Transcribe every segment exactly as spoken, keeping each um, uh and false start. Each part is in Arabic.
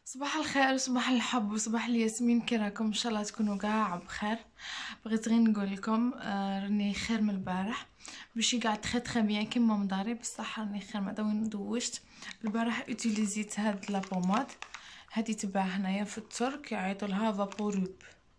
صباح الخير وصباح الحب وصباح الياسمين، كي راكم؟ ان شاء الله تكونوا كاع بخير. بغيت غير نقول لكم آه راني خير من البارح، ماشي قاع تخي تخي بيان كيما مداري، بصح راني خير. ما وين دوشت البارح اوتيليزيت هاد لا بوماد هادي تباع هنايا في الترك، يعيطوا لها فابوروب.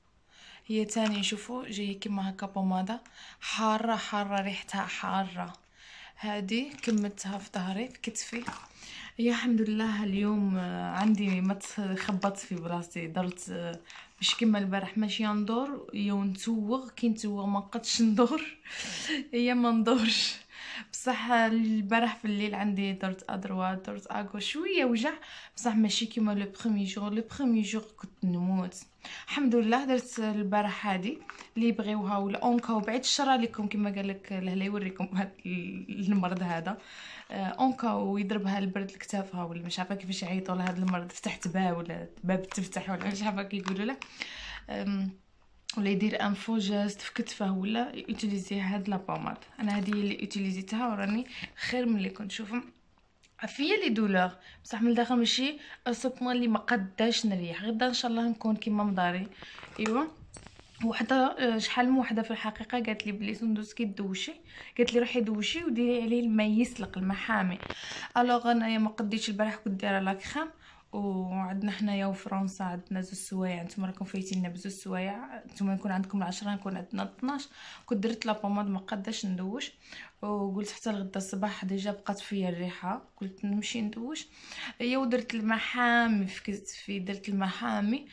هي تاني شوفوا جايه كيما هكا بوماده حاره حاره، ريحتها حاره. هادي كملتها في ظهري في كتفي. هي الحمد لله اليوم آه، عندي ما تخبطت في بلاصتي، درت آه، مش كيما البارح ماشي ندور يو نتوغ، كي نتوغ ما نقدش ندور. هي ما ندورش. بصح البارح في الليل عندي درت ادروا درت اغو شويه وجع، بصح ماشي كيما لو بروميي جور. لو بروميي جور كنت نموت. الحمد لله درت البارح هادي اللي يبغيوها، ولا اونكا وبعيد الشر عليكم كما قال لك لهلا يوريكم هاد المرض هذا. آه، اونكا ويضربها البرد لكتافها، ولا مش عارفه كيفاش يعيطوا لهذا المرض، فتحت باب ولا باب تفتح ولا مش عارفه كي يقولوا له. أم، ولا يدير انفو جاست في كتفه، ولا يوتيليزي هاد لا بوماد. انا هذه اللي يوتيليزيتها وراني خير من اللي كنت نشوف فيا لي دولور، بصح من الداخل ماشي الصوتما اللي ما قداش نريح. غدا ان شاء الله نكون كيما مداري. ايوا وحده آه، شحال من وحده في الحقيقه قالت لي بلي سندوس كي دوشي، قالت لي روحي دوشي وديري عليه الماء يسلق، الماء حامي. الوغ انايا ما قديتش البارح، كنت دايره لا كريم. وعندنا حنايا وفرنسا عندنا زوج سوايع، نتوما راكم فايتيننا بزوج سوايع. نتوما يكون عندكم العشرة نكون عندنا اثناش. كنت درت لا بوماد ما قداش ندوش، وقلت حتى الغدا الصباح ديجا بقات فيا الريحه، قلت نمشي ندوش. هي ودرت الماء حامي في كتفي، درت الماء حامي.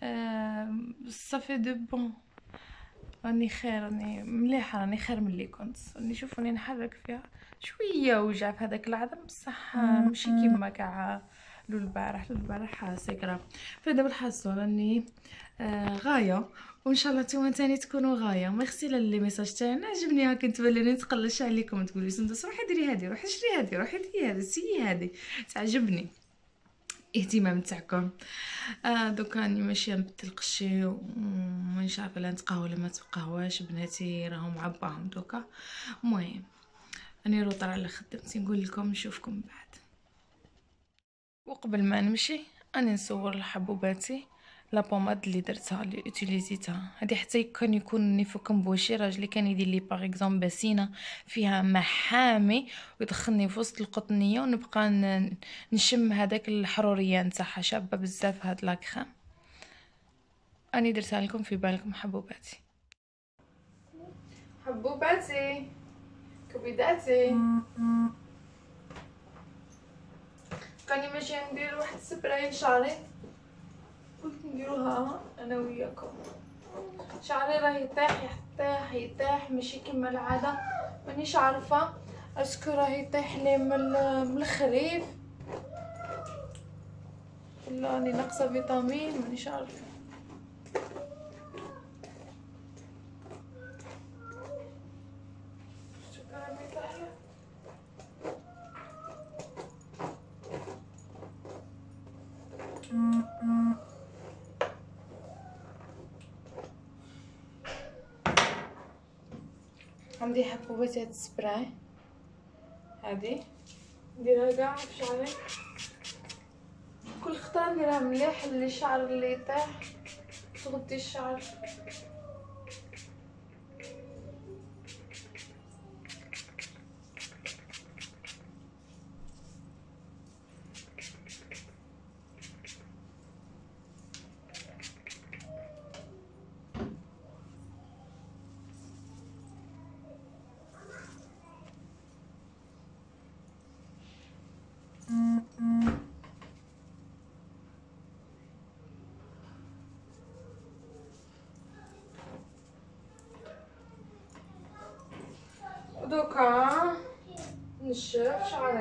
أه صافي دو بون. راني خير، راني مليحه، راني خير من اللي كنت. راني شوف راني نحرك فيها شويه وجع في هذاك العظم، بصح ماشي كيما كاع لو البارح. لو البارح سي كراف. فدابا الحصه راني آه غايه، وان شاء الله نتوما تاني تكونوا غايه. ميرسي للي ميساج تاعنا، عجبني هاك تبلوني نتقلش عليكم تقولي سندس روحي ديري هادي، روحي شري هادي، روحي ديري هادي، سيي هادي. تعجبني اهتمام تاعكم. آه دوكا راني ماشيه نبدل قشي، ومانيش عارفه لا نتقهوى ولا ما تقهواش. بناتي راهم عباهم دوكا. المهم راني روطر على خدمتي، نقول لكم نشوفكم بعد. وقبل ما نمشي اني نصور لحبوباتي لا بوماد اللي درتها، اللي اوتيليزيتها. هذه حتى كان يكون نيفوكم بوشي راجلي كان يدير لي باغ اكزومبل باسينه فيها محامي ويدخلني في وسط القطنيه، ونبقى ن- نشم هذاك الحروريه نتاعها، شابه بزاف هاد لا كريم. اني درتها لكم في بالكم حبوباتي. حبوباتي كبيداتي. كاني ماشيه ندير واحد سبراي لشعري، قلت نديروها انا وياكم. شعري راه يطيح يطيح يطيح ماشي كيما العاده، مانيش عارفه اسكو راه يطيح لي من من الخريف ولا راني ناقصه فيتامين، مانيش عارفه. شكرا بيطيح. عندي حبوبات هاد السبراي هادي نديرها كاع في شعري، كل خطره نديرها مليح اللي الشعر اللي يطيح تغطي الشعر. دوكا نشف شعري.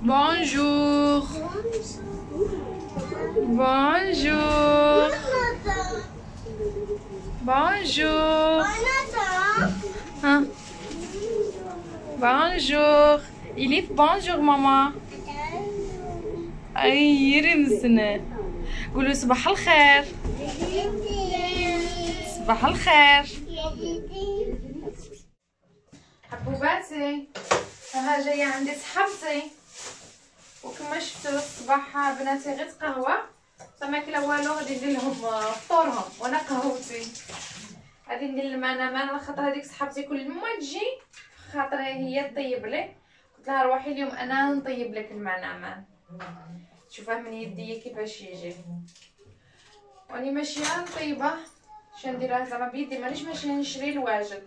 بونجور بونجور بونجور ها بونجور إليف بونجور ماما. أي يرمسنا قولوا صباح الخير. صباح الخير حبوباتي. ها جاية عندي صحابتي وكما شفتوا الصباح بناتي غير قهوة ما كلا والو. غادي ندير لهم فطورهم وانا قهوتي. غادي ندير المنامان على خاطر هذيك صحابتي كل ما تجي خاطر هي طيب لي. قلت لها روحي اليوم انا نطيب لك المنامان. شوفها من يدي كيفاش يجي واني ماشيه نطيبه. شنو نديرها زعما بيدي مانيش ماشيه نشري الواجد.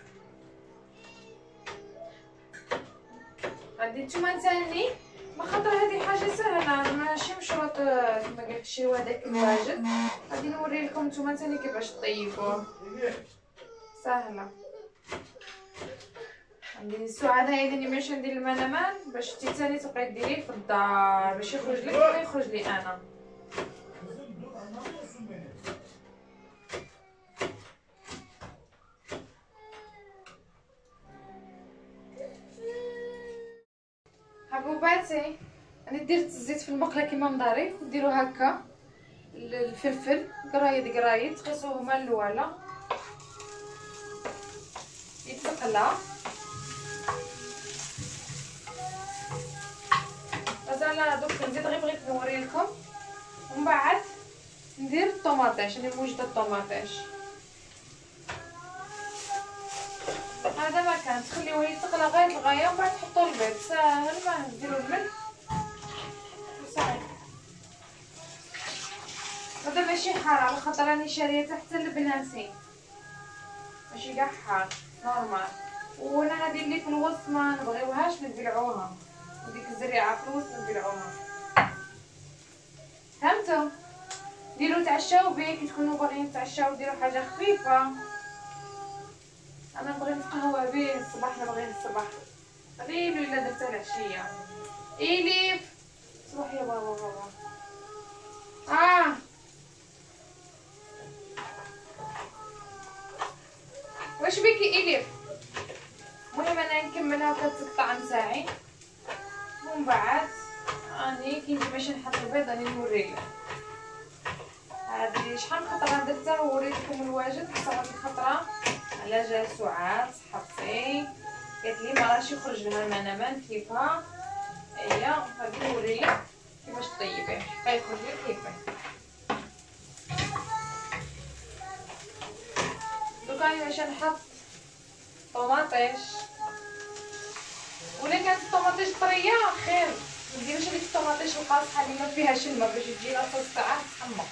غادي نتوما ثاني ما خاطر هذه حاجه سهله ماشي مشروط كما قلت تشريو هذاك الواجد. غادي نوري لكم نتوما ثاني كيفاش طيبوه سهله. عندي السعاد هايدي اللي ماشي ندير المنامان باش انتي ثاني تبقاي ديريه في الدار باش يخرج لك ولا يخرج لي انا. حبوباتي انا درت الزيت في المقله كيما مداري. ديروا هكا الفلفل قرايد قرايد تقيسوهما الاولى يتقلى. مازال دوك نزيد غير بغيت نوري لكم ومن بعد ندير الطوماطيش. انا موجده الطوماطيش هذا ما كان تخليوه يتقلى غايه الغايه ومن بعد تحطوا البيض ساهل. ما ديروا الملح وصافي. هذا ماشي حار على خاطر راني شاريه حتى لبناتي ماشي كاع حار نورمال. وانا هذه اللي في الوسط ما نبغيوهاش نبلعوها وديك الزريعه في الوسط نبلعوها. فهمتوا؟ ديروا تعشاو بيه كي تكونوا باغيين تعشاو ديروا حاجه خفيفه. انا نبغي نتقهوى به الصباح. نبغي الصباح غريب ولا درتها العشيه. اليف صباح يا بابا بابا. اه واش بيكي اليف؟ المهم انا نكملها كتقطع نتاعي ومن بعد راني كي نجي باش نحط البيض راني نوريلك. هذه شحال من خطره درتها ووريتكم الواجد. صافي خطره على جا سعاد صحابتي قالت لي ما راهش يخرج لها المنامان كيفها. ايا غادي نوريلك كيفاش طيبيه غيخرج لك كيفاه. دوكا راني باش نحط طوماطيش ولا كانت الطوماطيش طريه خير. مديروش هذيك الطوماطيش القاصحه اللي ما فيهاش الماء باش تجي لاصق ساعه تحمر.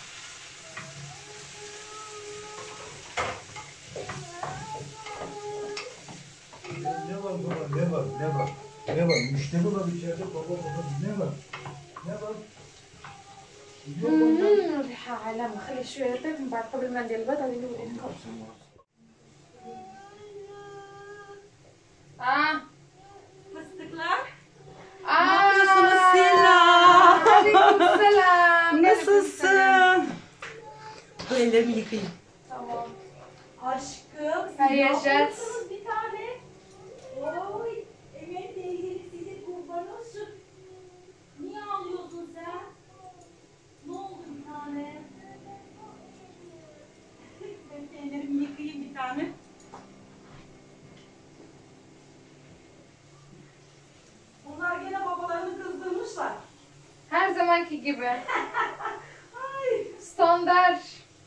Never, never, never. Müşteri var içeride baba baba never, never. اممم ريحه عالم. خلي شويه يطيب من بعد قبل ما ندير البيض غادي نوري لكم. اه Fıstıklar. اه Nasılsınız Silla? عليكم السلام. Nasılsın? Bu ellerimi yıkayayım. tamam. Aşkım. Hayırcat. Bir tane. Oy. Emel teyzeniz size kurban olsun. Niye ağlıyorsun sen? Ne oldu bir tane? Ben ellerimi yıkayayım bir tane. Bunlar gene babalarını kızdırmışlar. Her zamanki gibi. Ay. Standart.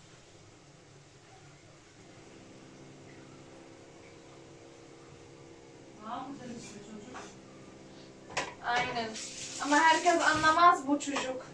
Ne yapacaksın işte çocuk? Aynen. Ama herkes anlamaz bu çocuk.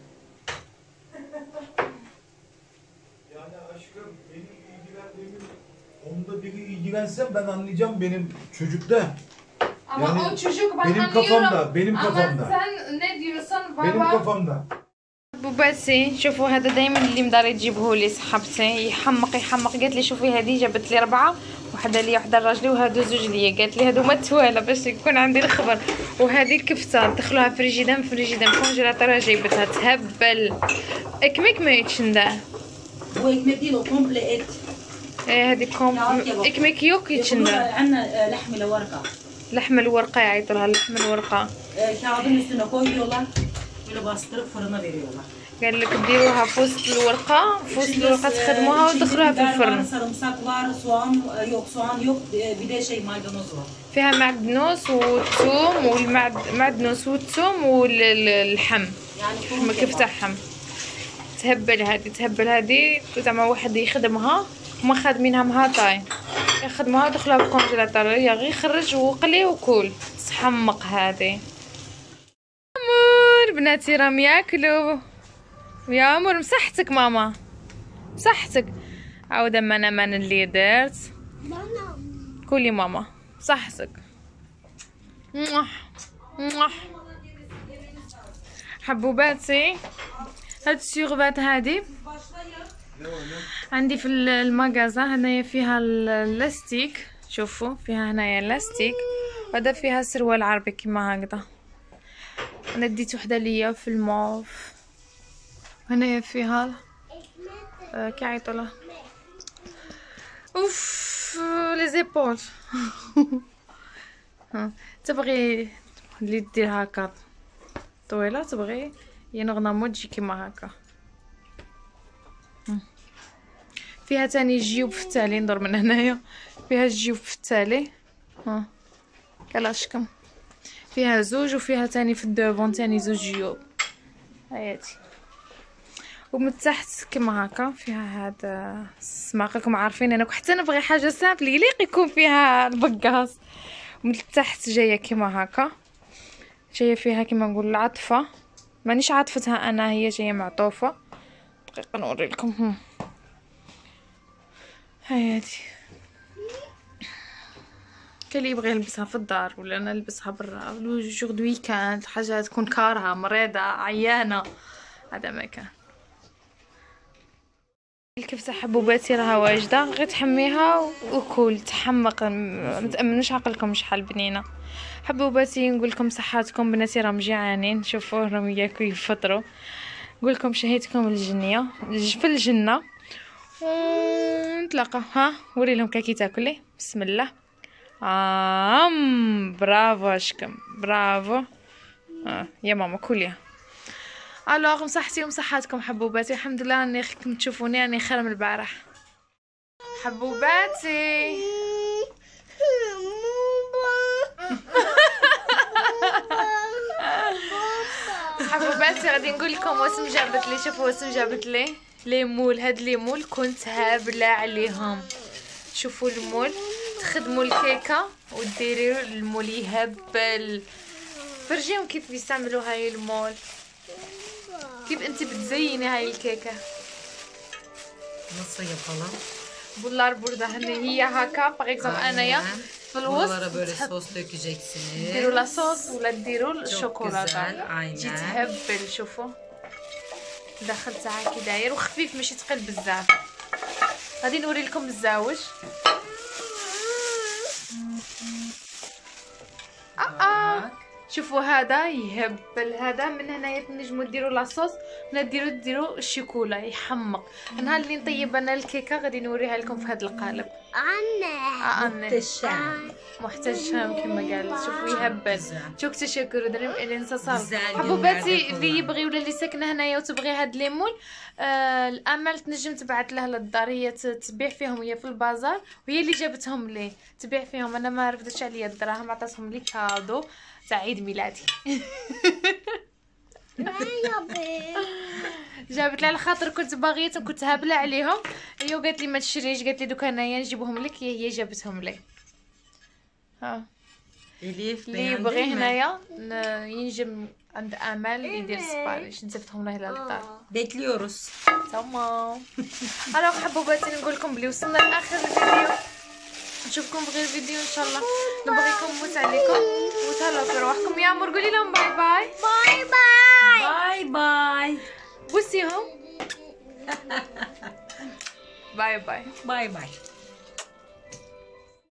Yani aşkım benim ilgilendiğim onda biri ilgilensem ben anlayacağım benim çocukta. Ama Yani o çocuk ben benim anlıyorum. kafamda, benim kafamda. Ama sen ne diyorsun baba? Benim kafamda. بوباتي شوفوا هذا دائما اللي مدار تجيبه لي صحابتي يحمق يحمق. قالت لي شوفي هذه جابت لي ربعه وحده ليا وحده لراجلي وهادو زوج ليا. قالت لي هادو ما توالى باش يكون عندي الخبر. وهذه الكفته ندخلوها فريجيدان فريجيدان كونجيلاتور جايبتها تهبل. اكميك ما يتشنداه واكميك ديالو كومبليت. ايه هذه كوم اكميك يوك يتشنداه. عندنا لحم الورقه. لحم الورقه يعيطوا لها لحم الورقه. kağıdın üstüne koyuyorlar. Böyle bastırıp fırına veriyorlar. قال لك ديروها في وسط الورقه في وسط الورقه تخدموها وتدخلوها في الفرن. sarımsak var, soğan yok, soğan yok, bir de şey maydanoz var. فيها معدنوس والثوم والمعدنوس والثوم واللحم. يعني كيف تاعهم تهبل هذه تهبل هذه زعما واحد يخدمها وما خادمينها مهاطاي يخدموها ودخلوها بالكونجيلاتور غير يخرج وقلي وكول تحمق هذه. امور بناتي راهم ياكلوا يا امور. مسحتك ماما مسحتك. عاود اما انا من اللي درت كلي ماما صحتك. حبوباتي هاد السيغبات هادي عندي في المغازا. هنايا فيها اللاستيك شوفوا فيها هنايا اللاستيك وهذا فيها سروال عربي كيما هكذا. انا ديت وحده ليا في الموف. هنايا فيها آه كيعيطوا لها اوف لي زيبول. تبغي اللي دير هكا طويله تبغي ينغنمو تجي كيما هكا. فيها تاني جيوب في التالي ندور من هنايا فيها الجيوب في التالي ها كلاشكم فيها زوج وفيها تاني في الدوفون تاني زوج جيوب هاياتي. ومن تحت كما هكا فيها هذا السماق. راكم عارفين انا حتى نبغي حاجه سامبل يليق يكون فيها البقاص. ومن تحت جايه كما هكا جايه فيها كما نقول العطفه مانيش عاطفتها انا هي جايه معطوفه. دقيقه نوري لكم هاياتي. كان اللي يبغي يلبسها في الدار ولا انا نلبسها برا جوغ دو ويكاند حاجه تكون كارهه مريضه عيانه هذا ما كان. الكبسه حبوباتي راها واجده غير تحميها وكول تحمق. متامنوش عقلكم شحال بنينه حبوباتي. نقول لكم صحاتكم بناتي راهم جيعانين. شوفوا راهم ياكلوا يفطروا. نقول لكم شهيتكم الجنيه في الجنه ونتلاقى. ها وري لهم كاكي تاكلي بسم الله. ام برافو اشكم برافو. آه. يا ماما كليها. الوغ مصحتي ومصحاتكم حبوباتي. الحمد لله اني كنتم تشوفوني اني خير من البارح حبوباتي. حبوباتي غادي نقول لكم واسم جابت لي. شوفوا واسم جابت لي ليمول. هاد ليمول كنت هابله عليهم. شوفوا المول تخدموا الكيكه وديروا المول يهبل. فرجيهم كيف بيستعملوا هاي المول كيف انت بتزيني هاي الكيكه. Nasıl yapalım? Bunlar burada hani هي هكا باغ اكزومبل انايا في الوسط Buralara böyle sos dökeceksiniz. ديروا لا صوص ولا ديروا güzel, الشوكولاته. aynen. تجي تهبل. شوفوا داخل تاعها كي داير وخفيف ماشي ثقيل بزاف. غادي نوري لكم الزاوج. اه اه شوفوا هذا يهبل. هذا من هنايا تنجموا ديروا لاصوص ولا ديروا ديروا الشوكولا يحمق. النهار اللي نطيب انا الكيكه غادي نوريها لكم في هذا القالب. انا Muhteşem. محتشم كما قال. شوفوا يهبل. شوك تشكر دريم اللي انتصر. Güzel حبوباتي günlerde اللي يبغي ولا اللي ساكنه هنايا وتبغي هاد ليمون آه الامل تنجم تبعت لها للدار. هي تبيع فيهم هي في البازار وهي اللي جابتهم لي تبيع فيهم. انا ما رفدتش عليا الدراهم عطاتهم لي كادو تاع عيد ميلادي. جابت لي على خاطر كنت باغيتهم كنت هابله عليهم. هي وقالت لي ما تشريش قالت لي دوك انايا نجيبهم لك. هي جابتهم لي. ها Elif اللي يبغي هنايا ينجم عند امل يدير سباريش نزفتهم له للدار. Bekliyoruz. تمام. الو حبوباتي نقول لكم بلي وصلنا لاخر الفيديو. نشوفكم في غير فيديو ان شاء الله. نبغيكم نموت عليكم وتهلاو في روحكم. يا عمر قولي لهم باي باي. باي باي. باي باي. بوسيهم. باي باي. باي باي.